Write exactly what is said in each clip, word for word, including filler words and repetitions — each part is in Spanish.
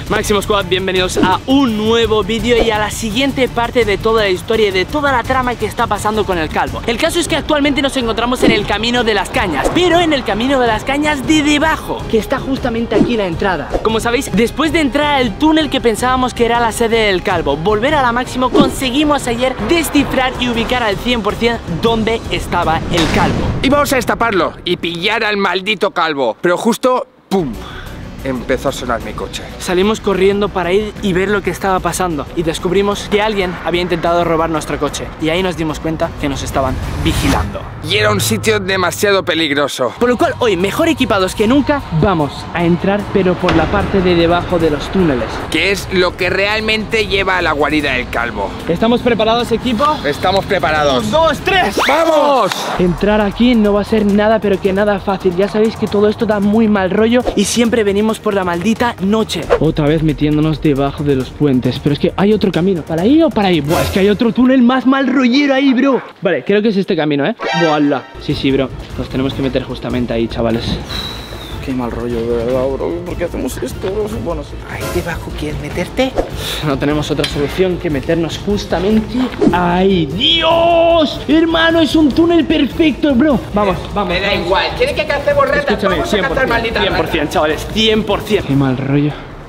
Máximo Squad, bienvenidos a un nuevo vídeo y a la siguiente parte de toda la historia y de toda la trama que está pasando con el calvo. El caso es que actualmente nos encontramos en el camino de las cañas, pero en el camino de las cañas de debajo, que está justamente aquí la entrada. Como sabéis, después de entrar al túnel que pensábamos que era la sede del calvo, volver a la Máximo, conseguimos ayer descifrar y ubicar al cien por cien dónde estaba el calvo. Íbamos a destaparlo y pillar al maldito calvo, pero justo, ¡pum!, empezó a sonar mi coche. Salimos corriendo para ir y ver lo que estaba pasando y descubrimos que alguien había intentado robar nuestro coche. Y ahí nos dimos cuenta que nos estaban vigilando. Y era un sitio demasiado peligroso. Por lo cual hoy, mejor equipados que nunca, vamos a entrar pero por la parte de debajo de los túneles, que es lo que realmente lleva a la guarida del calvo. ¿Estamos preparados, equipo? Estamos preparados. ¡Un, dos, tres! ¡Vamos! Entrar aquí no va a ser nada pero que nada fácil. Ya sabéis que todo esto da muy mal rollo y siempre venimos por la maldita noche. Otra vez metiéndonos debajo de los puentes. Pero es que hay otro camino. ¿Para ahí o para ahí? Buah, es que hay otro túnel más mal rollero ahí, bro. Vale, creo que es este camino, ¿eh? ¡Buah! Sí, sí, bro. Nos tenemos que meter justamente ahí, chavales. Qué mal rollo, de verdad, bro. ¿Por qué hacemos esto, bro? Bueno, sí. ¿Ahí debajo quieres meterte? No tenemos otra solución que meternos justamente ahí. ¡Dios! Hermano, es un túnel perfecto, bro. Vamos, vamos. Me da igual. ¿Quiere que cacemos ratas? Escúchame, Vamos a cazar malditas cien por cien, ratas. chavales, cien por cien. Qué mal rollo.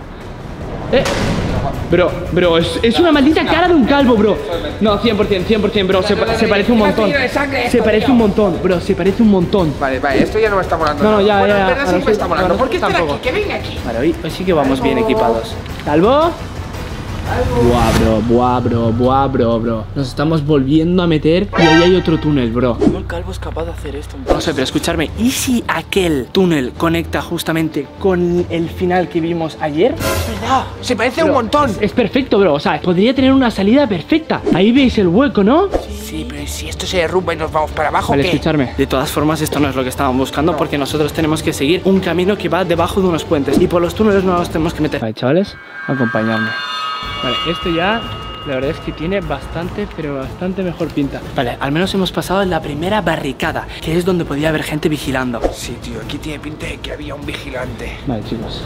Eh. Bro, bro, es, es una maldita cara de un calvo, bro. No, cien por cien, cien por cien, bro. Se, se parece un montón. Se parece un montón, bro. Se parece un montón. Vale, vale, esto ya no me está molando. No, no, ya, bueno, ya. en verdad sí me está molando. ¿Por qué estar aquí? Que venga aquí. Vale, hoy, hoy sí que vamos bien equipados. ¿Calvo? Buah, bro, buah, bro, buah, bro, bro. Nos estamos volviendo a meter y ahí hay otro túnel, bro. ¿Cómo el calvo es capaz de hacer esto? No sé, pero escucharme, ¿y si aquel túnel conecta justamente con el final que vimos ayer? Es verdad, se parece Bro, un montón. Es, es perfecto, bro, o sea, podría tener una salida perfecta. Ahí veis el hueco, ¿no? Sí, pero si esto se derrumba y nos vamos para abajo, Vale, ¿qué? escucharme. De todas formas, esto no es lo que estábamos buscando, no. Porque nosotros tenemos que seguir un camino que va debajo de unos puentes y por los túneles no nos tenemos que meter. Vale, chavales, acompañadme. Vale, esto ya, la verdad es que tiene bastante, pero bastante mejor pinta. Vale, al menos hemos pasado en la primera barricada, que es donde podía haber gente vigilando. Sí, tío, aquí tiene pinta de que había un vigilante. Vale, chicos.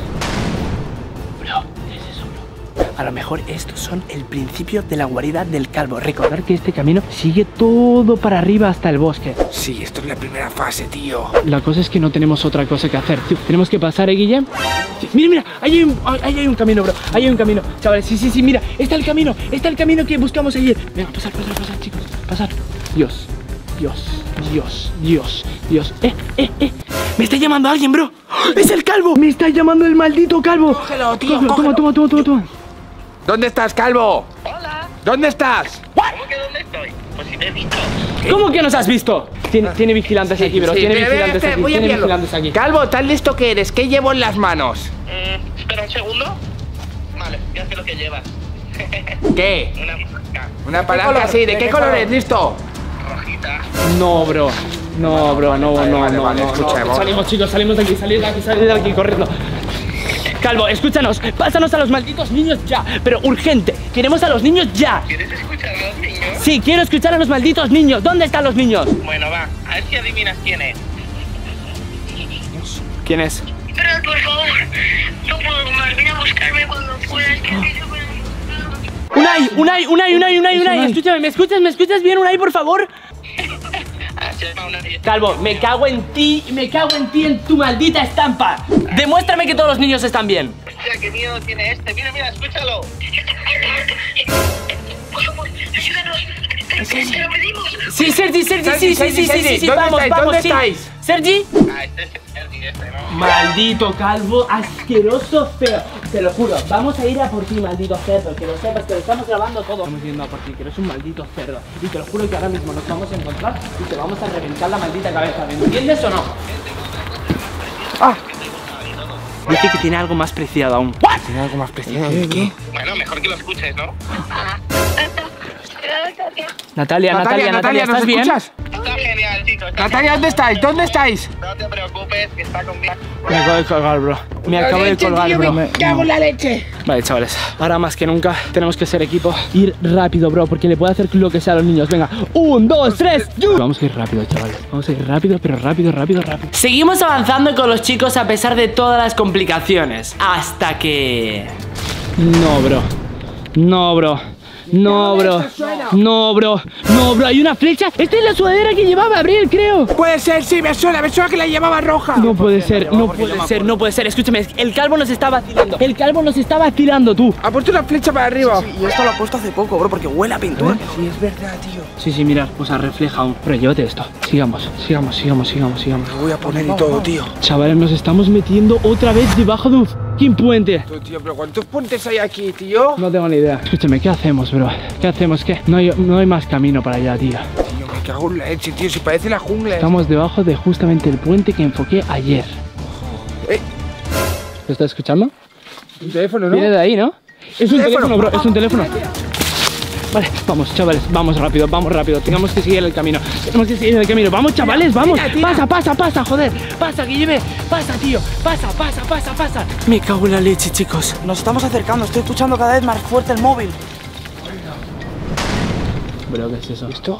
Bro, ¿qué es eso, bro? A lo mejor estos son el principio de la guarida del calvo. Recordar que este camino sigue todo para arriba hasta el bosque. Sí, esto es la primera fase, tío. La cosa es que no tenemos otra cosa que hacer. Tío, tenemos que pasar, ¿eh, Guillem? Sí, mira, mira, ahí hay, un, ahí hay un camino, bro. Ahí hay un camino, chavales, sí, sí, sí, mira. Está el camino, está el camino que buscamos ayer. Venga, pasar, pasar, pasar, chicos, pasar. Dios, Dios, Dios, Dios, Dios. Eh, eh, eh. Me está llamando alguien, bro. ¡Es el calvo! Me está llamando el maldito calvo. Cógelo, tío, Toma, cógelo. toma, toma, toma, toma. ¿Dónde estás, calvo? Hola. ¿Dónde estás? ¿Cómo que dónde estoy? Pues si me he visto. ¿Cómo que nos has visto? Tiene, tiene vigilantes aquí, bro. Sí, Tiene pero, vigilantes espera, aquí. voy a Tiene pillarlo. vigilantes aquí. Calvo, ¿tan listo que eres? ¿Qué llevo en las manos? Mm, espera un segundo. Vale, ya sé lo que llevas. ¿Qué? Una palanca Una palanca, sí. ¿De qué color es? ¿Listo? rojita. No, bro. No, bro, no, Vale, no, vale, no, vale, no, escucha, no. vamos. Salimos, chicos, salimos de aquí, salimos de aquí, salimos de aquí, corriendo. Calvo, escúchanos, pásanos a los malditos niños ya, pero urgente, queremos a los niños ya. ¿Quieres escuchar a los niños? Sí, quiero escuchar a los malditos niños. ¿Dónde están los niños? Bueno, va, a ver si adivinas quién es. ¿Quién es? Pero por favor, no puedo más, ven a buscarme cuando puedas. Que Unai, Unai, Unai, Unai, Unai, Unai, escúchame, ¿me escuchas? ¿Me escuchas bien, Unai, por favor? Ah, se llama una... Calvo, me cago en ti, me cago en ti, en tu maldita estampa. Demuéstrame que todos los niños están bien. Hostia, qué miedo tiene este. Mira, mira, escúchalo. por favor, ayúdanos. Te, te lo pedimos. Sí, Sergi, Sergi, sí, sí, sí, sí, sí, sí, ¿Dónde vamos, estáis? vamos, ¿Dónde sí. estáis? Sergi. Ah, este es el Sergi, este, ¿no? Maldito calvo, asqueroso, feo. Te lo juro, vamos a ir a por ti, maldito cerdo. Que lo sepas, que lo estamos grabando todo. Estamos yendo a por ti, que eres un maldito cerdo. Y te lo juro que ahora mismo nos vamos a encontrar y te vamos a reventar la maldita cabeza. ¿Me entiendes o no? Ah. Dice que tiene algo más preciado aún. ¿Tiene algo más preciado? ¿De qué? Bueno, mejor que lo escuches, ¿no? Natalia, Natalia, Natalia, ¿estás ¿nos bien? escuchas? Está genial, chicos. está Natalia, ¿dónde estáis? ¿Dónde estáis? No te preocupes, que está conmigo. Me acabo de colgar, bro. Me acabo de colgar, bro. Me- ¡Cago en la leche! Vale, chavales, ahora más que nunca tenemos que ser equipo. Ir rápido, bro, porque le puede hacer lo que sea a los niños. Venga, un, dos, tres, ¡yu! Vamos a ir rápido, chavales. Vamos a ir rápido, pero rápido, rápido, rápido. Seguimos avanzando con los chicos a pesar de todas las complicaciones. Hasta que... No, bro. No, bro. No, bro. No, bro. No, bro. Hay una flecha. Esta es la sudadera que llevaba Abril, creo. Puede ser, sí, me suena, me suena que la llevaba roja. No puede ser, no puede ser, no puede ser. Escúchame, el calvo nos está vacilando. El calvo nos está vacilando, tú. Ha puesto una flecha para arriba. Sí, sí, y esto lo ha puesto hace poco, bro, porque huele a pintura. Sí, es verdad, tío. Sí, sí, mirad, o sea, refleja aún. Pero llévate esto. Sigamos, sigamos, sigamos, sigamos, sigamos. Lo voy a poner y todo, tío. Chavales, nos estamos metiendo otra vez debajo de un fucking puente. Tú, tío, pero ¿cuántos puentes hay aquí, tío? No tengo ni idea. Escúchame, ¿qué hacemos, bro? ¿Qué hacemos? ¿Qué? No hay, no hay más camino para allá, tío. Tío, me cago en la leche, tío, si parece la jungla. Estamos debajo de justamente el puente que enfoqué ayer. Eh, ¿Lo estás escuchando? un teléfono, ¿no? Viene de ahí, ¿no? Es un teléfono. teléfono, bro, es un teléfono. Vale, vamos, chavales, vamos rápido, vamos rápido. Tenemos que seguir el camino. Tenemos que seguir el camino. Vamos, chavales, vamos. Tira, tira. Pasa, pasa, pasa, joder. Pasa, que lleve. Pasa, tío. Pasa, pasa, pasa, pasa. Me cago en la leche, chicos. Nos estamos acercando, estoy escuchando cada vez más fuerte el móvil. Bro, ¿qué es eso? ¿Esto?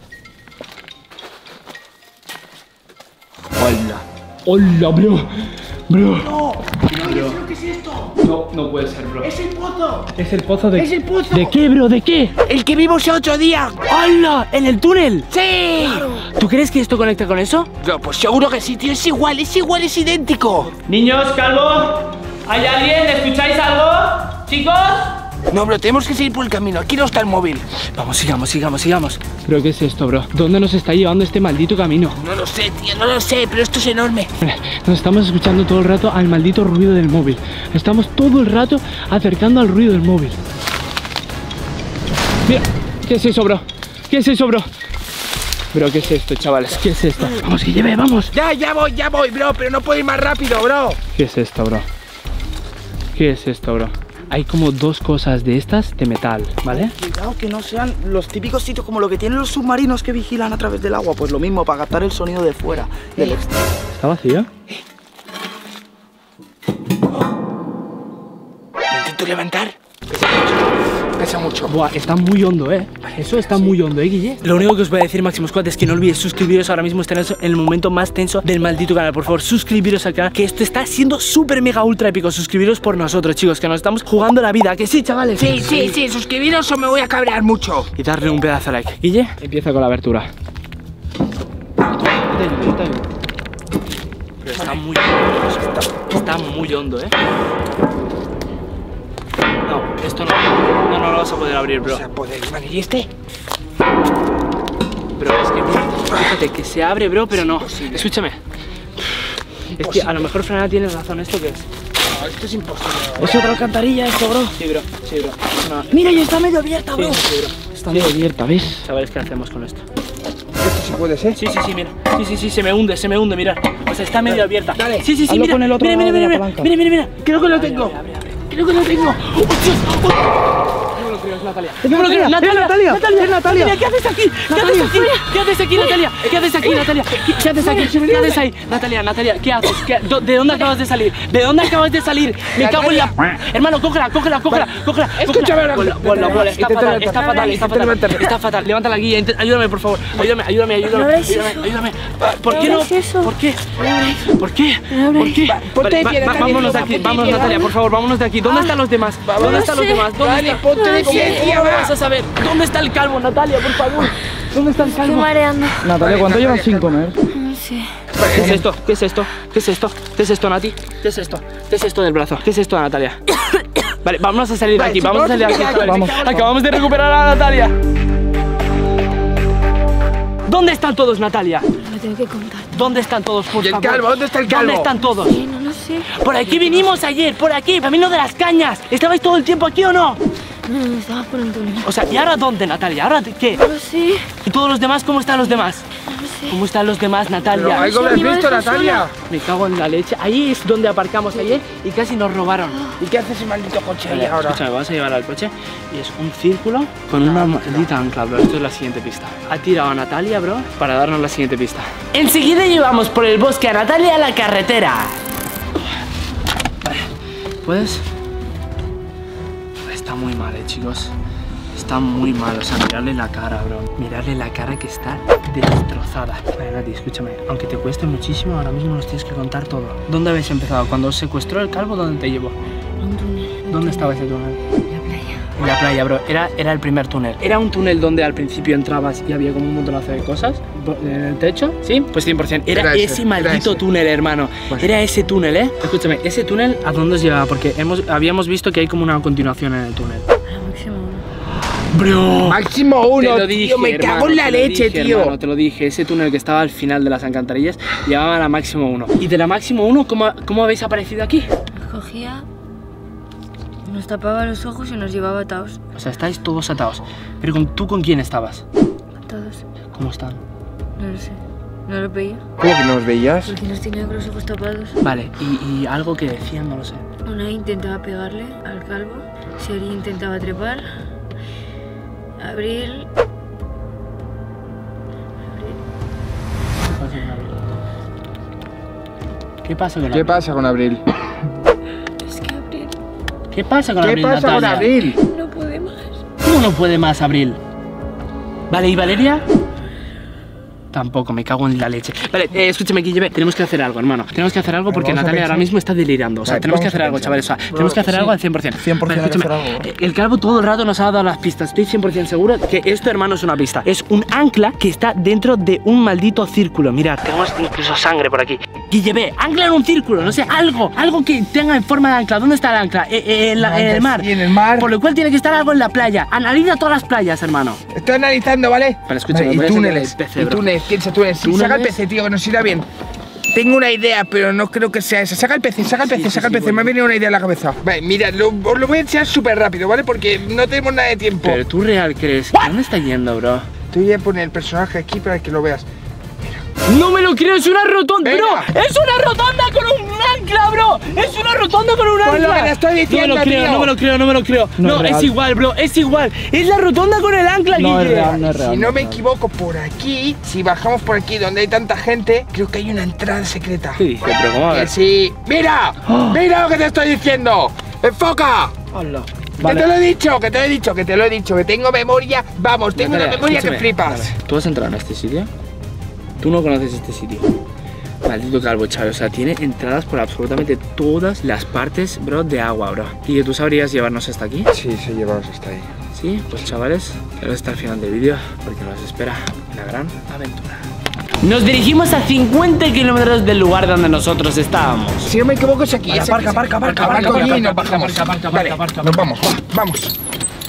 Hola. Hola, bro. Bro. No, Bro. ¿qué es esto? No, no puede ser, bro. Es el pozo. Es el pozo de... Es el pozo. ¿De qué, bro? ¿De qué? El que vimos el otro día. ¡Hala! ¿En el túnel? ¡Sí! ¿Tú crees que esto conecta con eso? No, pues seguro que sí, tío. Es igual, es igual, es idéntico. Niños, calvo. ¿Hay alguien? ¿Escucháis algo? ¿Chicos? No, bro, tenemos que seguir por el camino. Aquí no está el móvil. Vamos, sigamos, sigamos, sigamos. ¿Pero qué es esto, bro? ¿Dónde nos está llevando este maldito camino? No lo sé, tío, no lo sé, pero esto es enorme. Nos estamos escuchando todo el rato al maldito ruido del móvil. Estamos todo el rato acercando al ruido del móvil. Mira, ¿qué es eso, bro? ¿Qué es eso, bro? Bro, ¿qué es esto, chavales? ¿Qué es esto? Vamos, que lleve, vamos. Ya, ya voy, ya voy, bro, pero no puedo ir más rápido, bro. ¿Qué es esto, bro? ¿Qué es esto, bro? Hay como dos cosas de estas de metal, ¿vale? Cuidado que no sean los típicos sitios como lo que tienen los submarinos que vigilan a través del agua. Pues lo mismo, para captar el sonido de fuera, del exterior. ¿Está vacío? ¿Me intento levantar? Pesa mucho. Buah, está muy hondo, eh. Eso está muy hondo, eh, Guille. Lo único que os voy a decir, Máximo Squad, es que no olvidéis suscribiros. Ahora mismo estáis en el momento más tenso del maldito canal. Por favor, suscribiros al canal, que esto está siendo súper mega ultra épico. Suscribiros por nosotros, chicos, que nos estamos jugando la vida. ¿Que sí, chavales? Sí, sí, sí, suscribiros o me voy a cabrear mucho. Y darle un pedazo de like. Guille, empieza con la abertura. Pero está muy hondo, está, está muy hondo, eh. No, esto no. No, no lo vas a poder abrir, bro. O sea, poder, man, ¿y este? Bro, es que fíjate que se abre, bro, pero no. Imposible. Escúchame. Es que a lo mejor Frana tiene razón. ¿Esto qué es? No, esto es imposible. Es otra alcantarilla esto, bro. Sí, bro. Sí, bro. No. Mira, ya está medio abierta, Sí, bro. sí, bro. Está medio abierta, ¿ves? Sabéis qué hacemos con esto. Esto sí puede ser. Sí, sí, sí, mira. Sí, sí, sí, se me hunde, se me hunde, mirad. O sea, está medio abierta. Dale. Sí, sí, sí, Hazlo mira. con el otro mira, mira, lado de mira, la mira, palanca. mira, mira, mira. Creo que lo tengo. Creo que lo tengo. ¡Hostias! No me lo creo, es Natalia. No me lo creo. Natalia, es Natalia, Natalia, es Natalia. Natalia, ¿qué haces aquí? ¿Qué haces aquí? ¿Qué haces aquí, Natalia? ¿Qué haces aquí, Natalia? ¿Qué, qué haces aquí? ¿Qué haces ahí? Natalia, Natalia, ¿qué haces? ¿Qué- do- ¿De dónde acabas de salir? ¿De dónde acabas de salir? Me cago en la... Hermano, cógela, cógela, cógela, cógela. Escúchame ahora. Ponla, ponla, ponla. Está Intenta fatal, está levantarla. fatal, está Intenta fatal. levantarla. Está fatal. Levanta la guía, intent- ayúdame, por favor. Ayúdame, ayúdame, ayúdame. abres Ayúdame, eso. ayúdame. ¿Por No qué no? abres eso. ¿Por qué? No abres. ¿Por qué? abre. ¿Por qué? ponte de Vale, pie, va- Natalia, Vámonos de va, aquí, ponte de vámonos, pie, Natalia, vamos. por favor, vámonos de aquí. ¿Dónde están los demás? ¿Dónde no están los sé. demás? ¿Dónde Dale, están? ponte de No pie, sé. tía, ¿Cómo va. vas a saber? ¿Dónde está el calvo, Natalia, por favor? ¿Dónde está el Estoy calvo? mareando. Natalia, ¿cuánto llevas sin comer? No sé. ¿Qué es esto? ¿Qué es esto? ¿Qué es esto? ¿Qué es esto, Nati? ¿Qué es esto? ¿Qué es esto del brazo? ¿Qué es esto, Natalia? Vale, vamos a salir de Vale, aquí, sí, vamos a salir de aquí. vamos, chavales. vamos. Acabamos de recuperar a Natalia. ¿Dónde están todos, Natalia? Me tengo que contar. ¿Dónde están todos, por ¿Y el favor? calvo? ¿Dónde está el calvo? ¿Dónde están todos? Sí, no lo sé. Por aquí vinimos ayer, por aquí, camino de las cañas. ¿Estabais todo el tiempo aquí o no? No, no, estaba por un túnel. O sea, ¿y ahora dónde, Natalia? ¿Ahora qué? No lo sé. ¿Y todos los demás? ¿Cómo están los demás? No lo sé. ¿Cómo están los demás, Pero Natalia? algo me has Sí, mi visto, madre está Natalia. Me cago en la leche. Ahí es donde aparcamos ayer y casi nos robaron. ¿Y qué hace ese maldito coche ahí Vale, ahora? escúchame, vamos a llevar al coche y es un círculo con una maldita ancla, bro. Esto es la siguiente pista. Ha tirado a Natalia, bro, para darnos la siguiente pista. Enseguida llevamos por el bosque a Natalia a la carretera. Vale, ¿puedes? Está muy mal, eh, chicos. Está muy mal, o sea, mirarle la cara, bro. Mirarle la cara que está destrozada. Vale, Nati, escúchame. Aunque te cueste muchísimo, ahora mismo nos tienes que contar todo. ¿Dónde habéis empezado? Cuando os secuestró el calvo, ¿dónde te llevó? Un túnel. ¿Dónde estaba ese túnel? La playa. En la playa, bro. Era, era el primer túnel. Era un túnel donde al principio entrabas y había como un montonazo de cosas en el techo. ¿Sí? Pues cien por cien. Era, Era ese, ese, maldito era ese. túnel, hermano. Pues- Era ese túnel, ¿eh? Escúchame, ese túnel, ¿a dónde os llevaba? Porque hemos, habíamos visto que hay como una continuación en el túnel. A la máxima uno. Bro. Máximo Te uno, lo dije, tío, me hermano, cago en la te lo leche, dije, tío. hermano, te lo dije, ese túnel que estaba al final de las alcantarillas llevaba a la máximo uno. Y de la máximo uno, ¿cómo, cómo habéis aparecido aquí? Nos cogía, nos tapaba los ojos y nos llevaba atados. O sea, estáis todos atados. Pero con, ¿tú con quién estabas? Atados. ¿Cómo están? No lo sé. No lo veía. ¿Cómo que no os veías? Porque nos tenía con los ojos tapados. Vale, y, y algo que decían, no lo sé. Una intentaba pegarle al calvo. Seri intentaba trepar. Abril. ¿Qué pasa con ¿Qué Abril? pasa con Abril? Es que Abril ¿Qué pasa con ¿Qué Abril, pasa con Natalia? Abril? no puede más. ¿Cómo no puede más, Abril? Vale, ¿y Valeria? Tampoco, me cago en la leche. Vale, eh, escúchame, Guille, tenemos que hacer algo, hermano. Tenemos que hacer algo porque vamos a Natalia ahora pensar. mismo está delirando. O sea, Vale, tenemos que vamos hacer a algo, pensar. chavales. O sea, tenemos que hacer sí. algo al cien por cien. cien por cien Vale, hay que escúchame, hacer algo. eh, el calvo todo el rato nos ha dado las pistas. Estoy cien por cien seguro que esto, hermano, es una pista. Es un ancla que está dentro de un maldito círculo. Mirad, tenemos incluso sangre por aquí. Guille, ve, ancla en un círculo, no sé, algo. Algo que tenga en forma de ancla. ¿Dónde está el ancla? Eh, eh, en, la- en el mar. Sí, en el mar. Por lo cual tiene que estar algo en la playa. Analiza todas las playas, hermano. Estoy analizando, ¿vale? Vale, escucha, Vale, me y voy a túneles, sacar el P C, y bro. túneles, piensa túneles. Sí, ¿Túneles? saca el P C, tío, que nos irá bien. Tengo una idea, pero no creo que sea esa. Saca el P C, saca el P C, Sí, sí, saca el sí, P C. Me bueno. ha venido una idea a la cabeza. Vale, mira, lo, os lo voy a enseñar súper rápido, ¿vale? Porque no tenemos nada de tiempo. Pero tú real crees. ¿Dónde está yendo, bro? Te voy a poner el personaje aquí para que lo veas. No me lo creo, es una rotonda, Venga. bro. Es una rotonda con un ancla, bro. Es una rotonda con un ancla. Pues lo que te estoy diciendo, no me lo creo, tío. no me lo creo, no me lo creo. No No, es es, real. igual, bro, es igual. Es la rotonda con el ancla, No es Guille. real, no es real. Si no me equivoco, por aquí, si bajamos por aquí donde hay tanta gente, creo que hay una entrada secreta. ¿Qué dices, pero cómo? A Que ver. sí. ¡Mira! ¡Mira lo que te estoy diciendo! ¡Enfoca! Hola. Que te lo he dicho, que te lo he dicho, que te lo he dicho, que tengo memoria. Vamos, tengo Natalia, una memoria que escúchame, flipas. vale. ¿Tú has entrado en este sitio? Tú no conoces este sitio. Maldito calvo, chaval. O sea, tiene entradas por absolutamente todas las partes, bro, de agua, bro. ¿Y que tú sabrías llevarnos hasta aquí? Sí, sí, llevamos hasta ahí. Sí, pues chavales, quedaos hasta el final del vídeo porque nos espera una gran aventura. Nos dirigimos a cincuenta kilómetros del lugar donde nosotros estábamos. Si no me equivoco es aquí. Vale, es aparca, aquí. aparca, aparca, Aparca aparca, aquí y nos aparca, bajamos. aparca, aparca, Vale, aparca, nos vamos, va, vamos.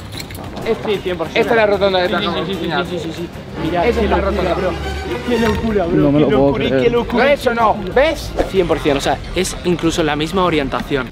Sí, cien por cien. Esta es la rotonda de Sí, sí, Tajo. sí, sí, sí, sí, sí, sí. Mira, Esa qué es la locura, rotonda. bro. Qué locura, bro. No me qué lo puedo locura y creer. qué ¿No locura. es o no? ¿Ves? cien por cien, o sea, es incluso la misma orientación.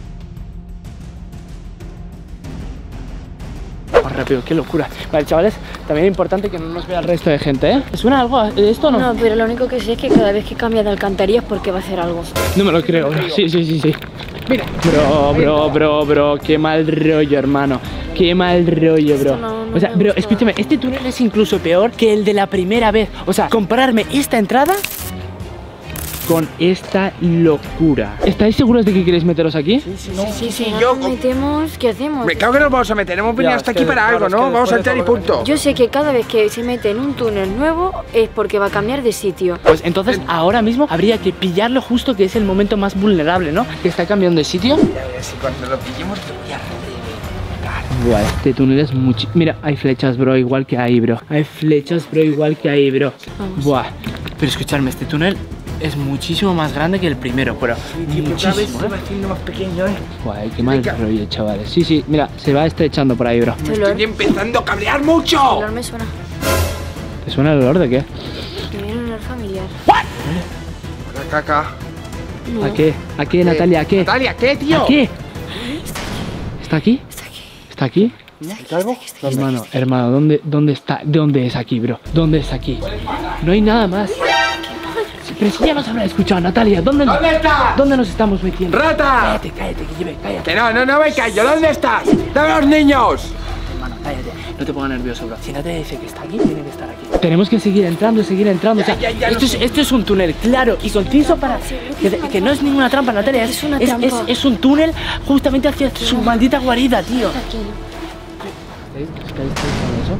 Más rápido, qué locura. Vale, chavales, también es importante que no nos vea el resto de gente, ¿eh? ¿Te suena algo esto o no? No, pero lo único que sé es que cada vez que cambia de alcantarilla es porque va a hacer algo. No me lo creo, bro. Sí, sí, sí, sí. Mira. Bro, bro, bro, bro, qué mal rollo, hermano. Qué mal rollo, bro. Esto no- no O sea, me bro, gusta. escúchame, este túnel es incluso peor que el de la primera vez. O sea, compararme esta entrada con esta locura. ¿Estáis seguros de que queréis meteros aquí? Sí, sí, si no yo- nos metemos, ¿qué hacemos? Me cago que nos vamos a meter. Hemos venido Ya, hasta es aquí que, para claro, algo, es ¿no? que Vamos a después de entrar y todo lo que- punto. Yo sé que cada vez que se mete en un túnel nuevo es porque va a cambiar de sitio. Pues entonces ahora mismo habría que pillarlo justo, que es el momento más vulnerable, ¿no? Que está cambiando de sitio. Si cuando lo pillemos te voy a reventar. Buah, este túnel es mucho. Mira, hay flechas, bro, igual que ahí, bro. Hay flechas, bro, igual que ahí, bro. Vamos. Buah. Pero escuchadme, este túnel es muchísimo más grande que el primero, pero muchísimo, ¿eh? haciendo más pequeño, ¿eh? Buah, qué mal rollo, chavales. Sí, sí, mira, se va estrechando por ahí, bro. Este olor, Estoy empezando a cabrear el mucho. olor me suena. ¿Te suena el olor de qué? Me viene un olor familiar. La caca. No, ¿A qué? ¿A qué, Natalia? ¿A qué? Natalia, ¿qué, tío? ¿A qué? ¿Está aquí? está aquí. ¿Está aquí? Hermano, hermano, ¿dónde, ¿dónde está? ¿De dónde es aquí, bro? ¿Dónde es aquí? No hay nada más. Pero si ya nos habrá escuchado, Natalia, ¿dónde, ¿Dónde estás? ¿dónde nos estamos metiendo? ¡Rata! Cállate, cállate, que lleve, cállate. Que no, no, no me callo. ¿Dónde estás? ¡Dame a los niños! Hermano, cállate, no te pongas nervioso, bro. Si Natalia dice que está aquí, tiene que estar aquí. Tenemos que seguir entrando, seguir entrando. O sea, Ya, ya, ya esto, lo es, sé. esto es un túnel claro y conciso para... Que, que no es ninguna trampa, Natalia. Es, Es una es, trampa. es- es un túnel justamente hacia su maldita guarida, tío. Tranquilo. ¿Estáis escuchando eso?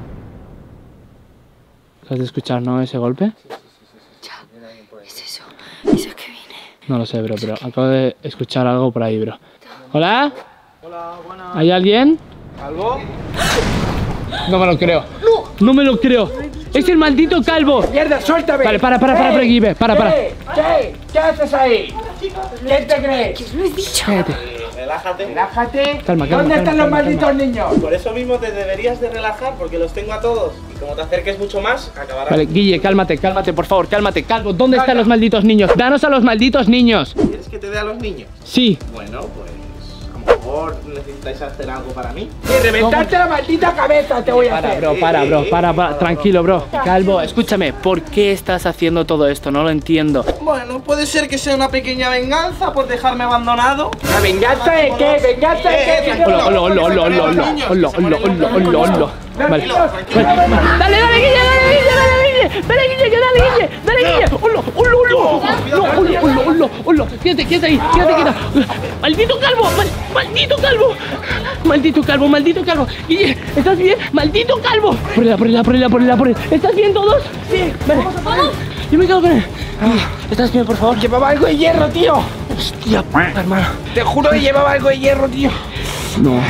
¿Has de escuchar, no, ese golpe? Es eso. Eso es que viene. No lo sé, bro, pero acabo de escuchar algo por ahí, bro. ¿Hola? Hola, buenas. ¿Hay alguien? ¿Calvo? No me lo creo. No, no me lo creo. Es el maldito calvo. ¡Mierda, suéltame! Vale, para, para, para, para, aquí, ve, para, para. ¿Qué? ¿Qué? ¿Qué haces ahí? ¿Quién te crees? ¿Qué lo he dicho? Cállate. Relájate. Relájate. Calma, calma, ¿Dónde calma, están los calma, malditos calma. niños? Por eso mismo te deberías de relajar, porque los tengo a todos. Y como te acerques mucho más, acabarás. Vale, Guille, cálmate, cálmate, por favor, cálmate. Calvo, ¿dónde están los malditos niños? Danos a los malditos niños. ¿Quieres que te dé a los niños? Sí. Bueno, pues a lo mejor necesitáis hacer algo para mí. Y reventarte la maldita cabeza te voy a Para, hacer. bro, para, bro, para, para, tranquilo, bro. Calvo, escúchame, ¿por qué estás haciendo todo esto? No lo entiendo. Bueno, puede ser que sea una pequeña venganza por dejarme abandonado. ¿La venganza de qué? ¿Venganza de qué? Hola, hola, hola, hola, hola, hola, hola, hola, hola, hola, hola. Vale. Dale, dale, Guille, dale, Guille, dale, Guille. Dale, Guille, que dale, Guille. Dale, Guille. Hola, hola, hola. No, hola, hola, hola, hola. Quédate, quédate ahí, quédate, quédate. Maldito calvo, mal, maldito calvo. Maldito calvo, maldito calvo. Guille, ¿estás bien? Maldito calvo. Por él, por él, por él, por él, por él. ¿Estás bien todos? Sí. Vale. Yo me quedo con él. ¿Estás bien, por favor? Llevaba algo de hierro, tío. Hostia, hermano. Te juro que llevaba algo de hierro, tío. No.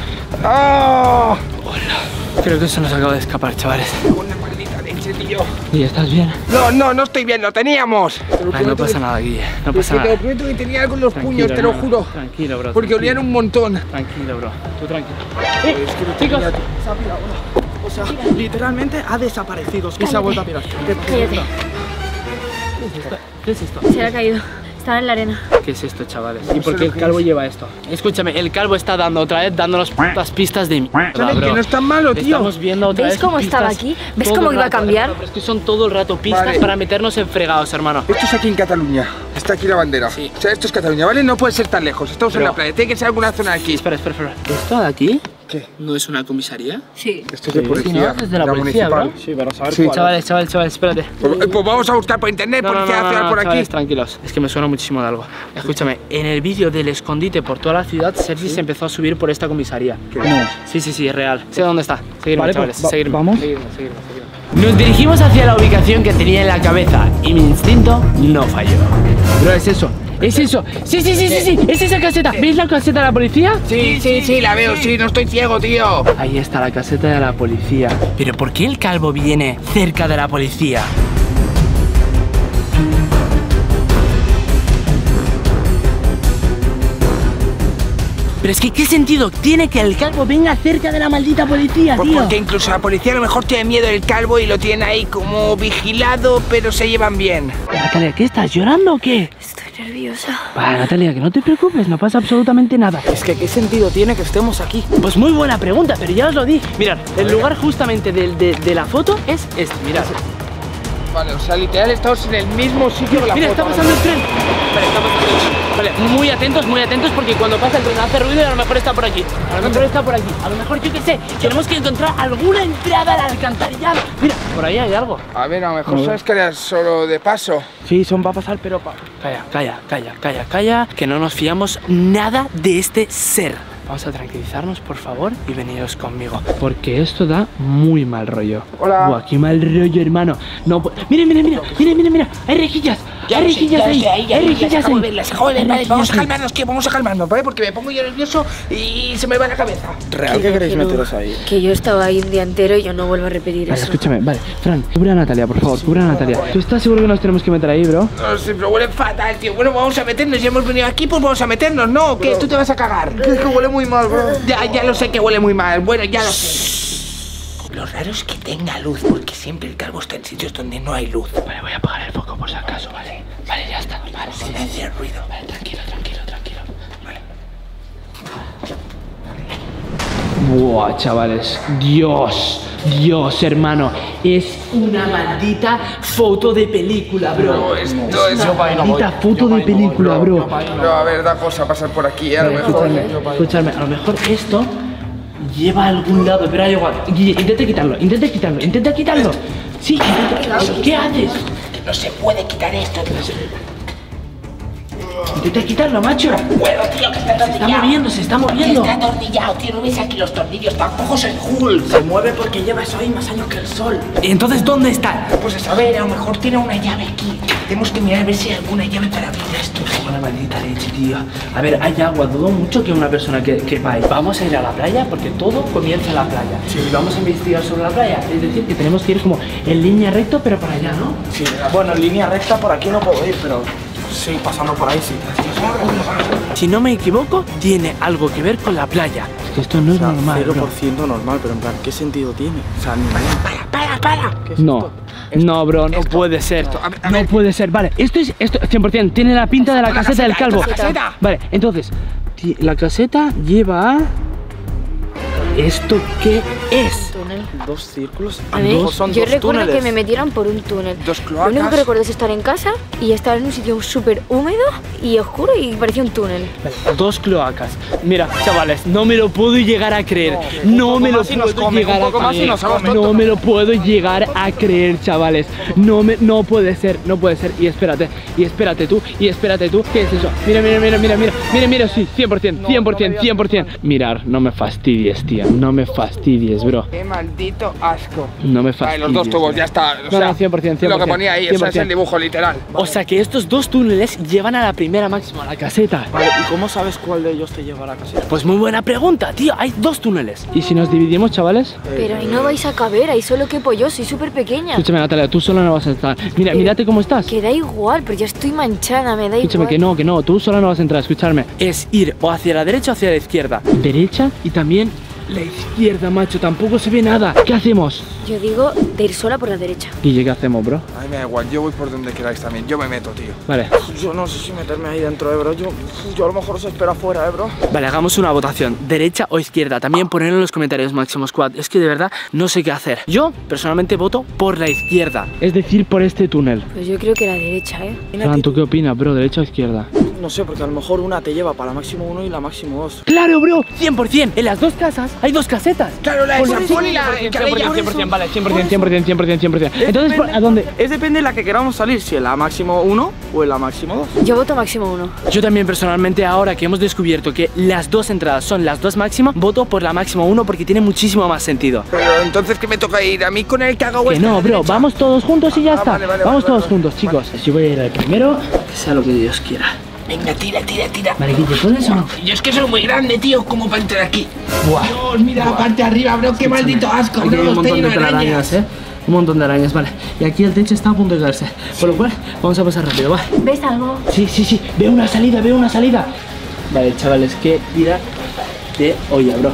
¡Ah! Creo que se nos acaba de escapar, chavales. Una maldita leche, tío. Guille, ¿estás bien? No, no, no estoy bien, lo teníamos. Ay, no pasa nada, Guille. No pasa Es que te lo nada. prometo que tenía algo en los Tranquilo, puños, te lo hermano. juro. Tranquilo, bro. Porque tranquilo. olían un montón. Tranquilo, bro. Tú tranquilo. Eh, chicos. Se ha pirado, hola. O sea, literalmente ha desaparecido y se ha vuelto a pirar. ¿Qué pasa? Cállate. ¿Qué es esto? Se ha caído. Estaba en la arena. ¿Qué es esto, chavales? ¿Y por qué el calvo lleva esto? Escúchame, el calvo está dando otra vez, dándonos putas pistas de mierda, ¿Sabes bro. que no es tan malo, tío? Estamos viendo otra ¿Veis vez cómo pistas estaba aquí? ¿Ves todo cómo el iba a rato, cambiar? hermano, pero es que son todo el rato pistas Vale. para meternos en fregados, hermano. Esto es aquí en Cataluña. Está aquí la bandera. Sí. O sea, esto es Cataluña, ¿vale? No puede ser tan lejos. Estamos en Bro. la playa. Tiene que ser alguna zona de aquí. Espera, espera, espera. ¿Esto de aquí? ¿Qué? ¿No es una comisaría? Sí. Esto es de Sí, policía. ¿no? Es de la policía, municipal. bro. Sí, pero saber Sí. cuál. Chavales, chavales, chavales, espérate. Pues, pues vamos a buscar por internet, No, no, policía no, no, nacional no, por aquí. chavales, tranquilos. Es que me suena muchísimo de algo. Escúchame, en el vídeo del escondite por toda la ciudad, Sergi se empezó a subir por esta comisaría. No. Sí, sí, sí, es real. Sé dónde está. Seguirme, Vale, chavales, pues, va- seguirme. ¿vamos? Seguirme, seguirme, seguirme. Nos dirigimos hacia la ubicación que tenía en la cabeza y mi instinto no falló. Bro, es eso. Es eso. Sí, sí, sí, sí, sí. Es esa caseta. ¿Veis la caseta de la policía? Sí, sí, sí, la veo, sí, no estoy ciego, tío. Ahí está la caseta de la policía. Pero ¿por qué el calvo viene cerca de la policía? Pero es que, ¿qué sentido tiene que el calvo venga cerca de la maldita policía, Pues tío? porque incluso la policía a lo mejor tiene miedo del calvo y lo tiene ahí como vigilado, pero se llevan bien. Natalia, ¿qué estás? ¿Llorando o qué? Estoy nerviosa. Vale, Natalia, que no te preocupes, no pasa absolutamente nada. Es que, ¿qué sentido tiene que estemos aquí? Pues muy buena pregunta, pero ya os lo di. Mirad, el lugar justamente de, de, de la foto es este, mirad. Vale, o sea, literal estamos en el mismo sitio que la Mira, foto. está pasando el tren. Vale, está pasando el tren. Vale, muy atentos, muy atentos, porque cuando pasa el tren hace ruido y a lo mejor está por aquí. A lo mejor está por aquí. A lo mejor, yo qué sé, tenemos que encontrar alguna entrada al alcantarillado. Mira, por ahí hay algo. A ver, a lo mejor sabes que era solo de paso. Sí, son va a pasar, pero pa... Calla, calla, calla, calla, calla, que no nos fiamos nada de este ser. Vamos a tranquilizarnos, por favor, y veniros conmigo, porque esto da muy mal rollo. Hola. Buah, qué mal rollo, hermano. No, pu- mira, mira, mira, mira, mira, mira. Hay rejillas, hay rejillas ahí, hay rejillas ahí. Hay Vale, vamos rejillas a ahí. calmarnos, que vamos a calmarnos, ¿vale? Porque me pongo yo nervioso y se me va la cabeza. ¿Real que queréis Pero- meteros ahí? Que yo estaba ahí un día entero y yo no vuelvo a repetir Vale, eso. escúchame, vale, Fran, cubre a Natalia, por favor, cubre a Natalia. ¿Tú estás seguro que nos tenemos que meter ahí, bro? No sé, pero huele fatal, tío. Bueno, vamos a meternos, ya hemos venido aquí, pues vamos a meternos, ¿no? ¿Qué? ¿Tú te vas a cagar? Es que huele muy mal, bro. Ya, ya lo sé que huele muy mal. Bueno, ya lo sé. Lo raro es que tenga luz, porque siempre el calvo está en sitios donde no hay luz. Vale, voy a apagar el foco por si acaso, vale. Vale, ya está, vale, Sin hacer ruido. Vale, tranquilo, tranquilo, tranquilo. Buah, chavales, Dios, Dios, hermano, es una maldita foto de película, bro. No, esto es Una maldita foto de película, bro. No, a ver, da cosa pasar por aquí, a lo mejor. Escúchame, escúchame, a lo mejor esto lleva a algún lado, pero da igual. Guille, intenta quitarlo, intenta quitarlo, intenta quitarlo. Sí, intenta quitarlo. ¿Qué haces? No se puede quitar esto. Intenta quitarlo, macho. Puedo, tío, que está Se está moviendo, se está moviendo. Está atornillado, tío. ¿No ves aquí los tornillos? Tampoco soy Hulk. Se mueve porque lleva eso ahí más años que el sol. ¿Y entonces dónde está? Pues a saber, a lo mejor tiene una llave aquí. tenemos que mirar a ver si hay alguna llave para abrir esto. Una maldita leche, tío. A ver, hay agua, dudo mucho que una persona que, que va ahí. Vamos a ir a la playa porque todo comienza en la playa. Sí. Y vamos a investigar sobre la playa. Es decir, que tenemos que ir como en línea recta, pero para allá, ¿no? Sí, bueno, en línea recta por aquí no puedo ir, pero sí, pasando por ahí sí. Si no me equivoco, tiene algo que ver con la playa. Es que esto no O es sea, normal, cero bro. por ciento normal, pero en plan, ¿qué sentido tiene? O sea, ni Para, para, para. ¿qué es No. esto? No, bro, no esto, puede ser. esto, a ver, a No ver. puede ser. Vale, esto es esto cien por cien. Tiene la pinta de la La caseta del caseta, calvo. esto es la caseta. Vale, entonces, ti- la caseta lleva a... ¿Esto qué es? Túnel. Dos círculos. A lo ver, mejor son yo dos recuerdo túneles. que me metieron por un túnel. Dos Lo único cloacas. que recuerdo es estar en casa y estar en un sitio súper húmedo y oscuro y parecía un túnel. Vale, dos cloacas. Mira, chavales, no me lo puedo llegar a creer. un No poco me lo más y nos puedo come, un llegar a poco más y creer. nos come. No me lo puedo llegar a creer, chavales. No me, no puede ser, no puede ser. Y espérate, y espérate tú, y espérate tú. ¿Qué es eso? Mira, mira, mira, mira, mira, mira, mira, sí, cien por cien, cien por cien, cien por cien. Mirar, no me fastidies, tía. No me fastidies, bro. Qué maldito asco. No me Vale, fastidies. los dos tubos, ya está. O No, sea, no, cien por cien, cien por lo cien. que ponía ahí, ese es cien por cien. el dibujo literal. O sea que estos dos túneles llevan a la primera máxima, a la caseta. Vale, ¿y cómo sabes cuál de ellos te lleva a la caseta? Pues muy buena pregunta, tío. Hay dos túneles. ¿Y si nos dividimos, chavales? Pero ahí no vais a caber, ahí solo quepo yo, soy súper pequeña. Escúchame, Natalia, tú solo no vas a entrar. Mira, Pero- mírate cómo estás. Que da igual, pero ya estoy manchada, me da Escúchame, igual. que no, que no, tú sola no vas a entrar, escucharme. Es ir o hacia la derecha o hacia la izquierda. Derecha y también la izquierda, macho, tampoco se ve nada. ¿Qué hacemos? Yo digo de ir sola por la derecha. Guille, ¿qué hacemos, bro? A mí me da igual, yo voy por donde queráis también. Yo me meto, tío. Vale, Yo no sé si meterme ahí dentro, eh, bro. Yo, yo a lo mejor os espero afuera, eh, bro. vale, hagamos una votación, derecha o izquierda. También ponedlo en los comentarios, Máximo Squad. Es que de verdad no sé qué hacer. Yo, personalmente, voto por la izquierda. Es decir, por este túnel. Pues yo creo que la derecha, ¿eh? Fran, ¿tú qué opinas, bro? ¿Derecha o izquierda? No sé, porque a lo mejor una te lleva para la máximo uno y la máximo dos. ¡Claro, bro! cien por cien. En las dos casas hay dos casetas. Claro, la de Por San eso, Paul y la cien por cien, Calella. cien por cien, vale, cien por cien, cien por cien, cien por cien, cien por cien. Entonces, ¿por- ¿a dónde? Es depende de la que queramos salir, si en la máximo uno o en la máximo dos. Yo voto máximo uno. Yo también personalmente, ahora que hemos descubierto que las dos entradas son las dos máximas, voto por la máxima uno porque tiene muchísimo más sentido. Pero entonces, ¿qué me toca ir? ¿A mí con el que hago Que este no, a la bro, derecha? vamos todos juntos y ya Ah, está. vale, vale, Vamos vale, todos vale. juntos, chicos. Yo voy a ir al primero, que sea lo que Dios quiera. Venga, tira, tira, tira. Vale, Guille, ¿puedes o no? Yo es que soy muy grande, tío, como para entrar aquí. Buah. Dios, mira la parte de arriba, bro, qué maldito asco, Aquí bro, hay un está montón lleno de de arañas. telarañas, ¿eh? Un montón de arañas, vale. Y aquí el techo está a punto de caerse. Por lo cual, vamos a pasar rápido, va. ¿Ves algo? Sí, sí, sí, veo una salida, veo una salida. Vale, chavales, qué tira de olla, bro.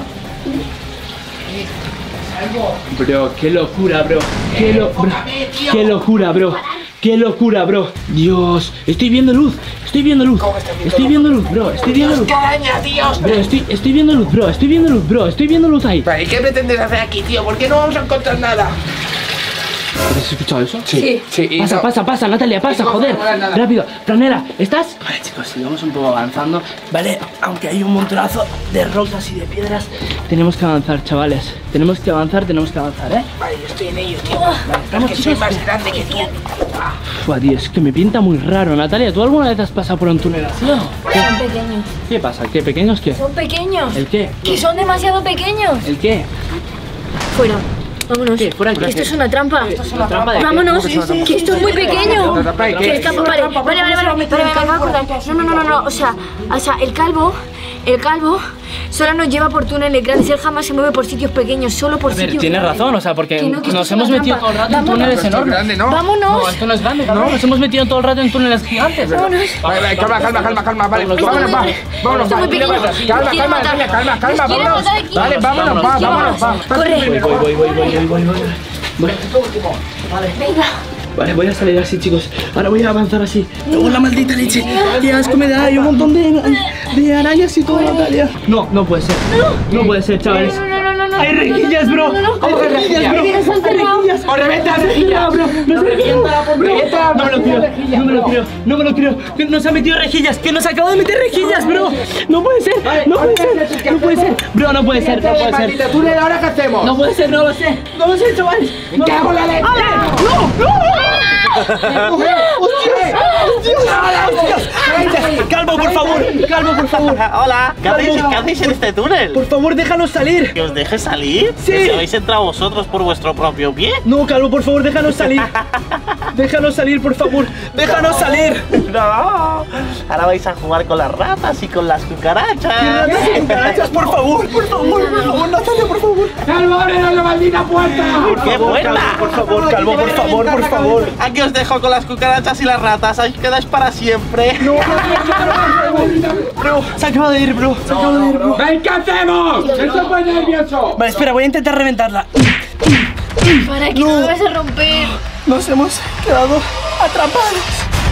Bro, qué locura, bro. Qué, lo- bro. Qué locura, bro. Qué locura, bro. Dios, estoy viendo luz. Estoy viendo luz. Estoy viendo luz, bro. Estoy viendo luz. ¡Qué araña, Dios! Bro, estoy, estoy viendo luz, bro. Estoy viendo luz, bro. Estoy viendo luz ahí. Vale, ¿y qué pretendes hacer aquí, tío? ¿Por qué no vamos a encontrar nada? ¿Has escuchado eso? Sí. Sí, y Pasa, no- pasa, pasa, Natalia, pasa, y no joder. encontrar nada. Rápido, Franera, ¿estás? Vale, chicos, sigamos un poco avanzando. Vale, aunque hay un montonazo de rocas y de piedras, tenemos que avanzar, chavales. Tenemos que avanzar, tenemos que avanzar, ¿eh? Vale, yo estoy en ello, tío. Vale, Es vamos, que soy chicos. más grande que tú. Fua, tío, es que me pinta muy raro. Natalia, ¿tú alguna vez has pasado por un túnel así o no? ¿Qué, Son pequeños. qué pasa? ¿Qué? ¿Pequeños qué? Son pequeños. ¿El qué? Que son demasiado pequeños. ¿El qué? Fuera. Vámonos. ¿Qué? ¿Fuera qué? Esto es una trampa. ¿Esto es una trampa de qué? Vámonos. ¿Cómo que es una trampa? Que esto es muy pequeño. ¿Una trampa de qué? Que está- Vale, vale, vale, vale, vale, vale, me acabo de acordar. No, no, no, no, no. O sea, o sea, el calvo, el calvo solo nos lleva por túneles grandes. Él jamás se mueve por sitios pequeños, solo por A ver, sitios tienes grandes. razón, o sea, porque Que no, que esto nos es una hemos metido trampa. todo el rato en Vámonos. túneles Esto es enormes. grande, ¿no? Vámonos. No, esto no es grande, no, nos hemos metido todo el rato en túneles gigantes. Vámonos. Vale, vale, calma, calma, calma, calma. Vale, Vámonos, vámonos, va. vámonos. Vámonos, Estoy va. muy pequeño. Calma, Nos quiere calma, matar. calma, calma, calma, Nos quiere vámonos. matar aquí. Vale, vámonos, va, vámonos, va. Corre. Voy, voy, voy, voy, voy, voy, voy, voy. Voy. Venga. Vale, voy a salir así, chicos. Ahora voy a avanzar así. ¡Oh, la maldita leche! ¡Qué asco me da! Hay un montón de, de arañas y todo, Natalia. No, no puede ser. No puede ser, chavales. No, no, no, no, no. ¡Hay rejillas, bro! ¡Hay rejillas, bro! Mira, se han ¡Hay cerrado. rejillas! ¡O reventa la rejilla! bro! ¡No se revienta! No me lo creo, no me lo creo, no me lo creo. Que nos ha metido rejillas, que nos acaba de meter rejillas, bro. No puede ser, no puede ser, no puede ser. Bro, no puede ser, no puede ser. Maldita túnel, ¿ahora qué hacemos? No puede ser, no lo sé. No lo sé, chavales. ¡Me cago en la leche! ¡No! ¡No! ¡Hostia! Calvo, por favor, Calvo, por favor. Hola, ¿qué hacéis, ¿qué hacéis en este túnel? Por favor, déjanos salir. ¿Que os deje salir? Sí. ¿Que si habéis entrado vosotros por vuestro propio pie? No, Calvo, por favor, déjanos salir. Déjanos salir, por favor. Déjanos salir. No, ahora vais a jugar con las ratas y con las cucarachas. Cucarachas, por favor, por favor, por favor, Natalia, por favor. ¡Calvo, ábrenos la maldita puerta! ¡Qué buena! Por favor, Calvo, por favor, por favor. Aquí os dejo con las cucarachas y las ratas. Ahí quedáis para siempre. No, bro, se acaba de ir, bro. Se acaba de ir, bro. ¡Ven, qué hacemos! ¡Estoy muy nervioso! Vale, espera, voy a intentar reventarla. ¿Para qué me vas a romper? Nos hemos quedado atrapados.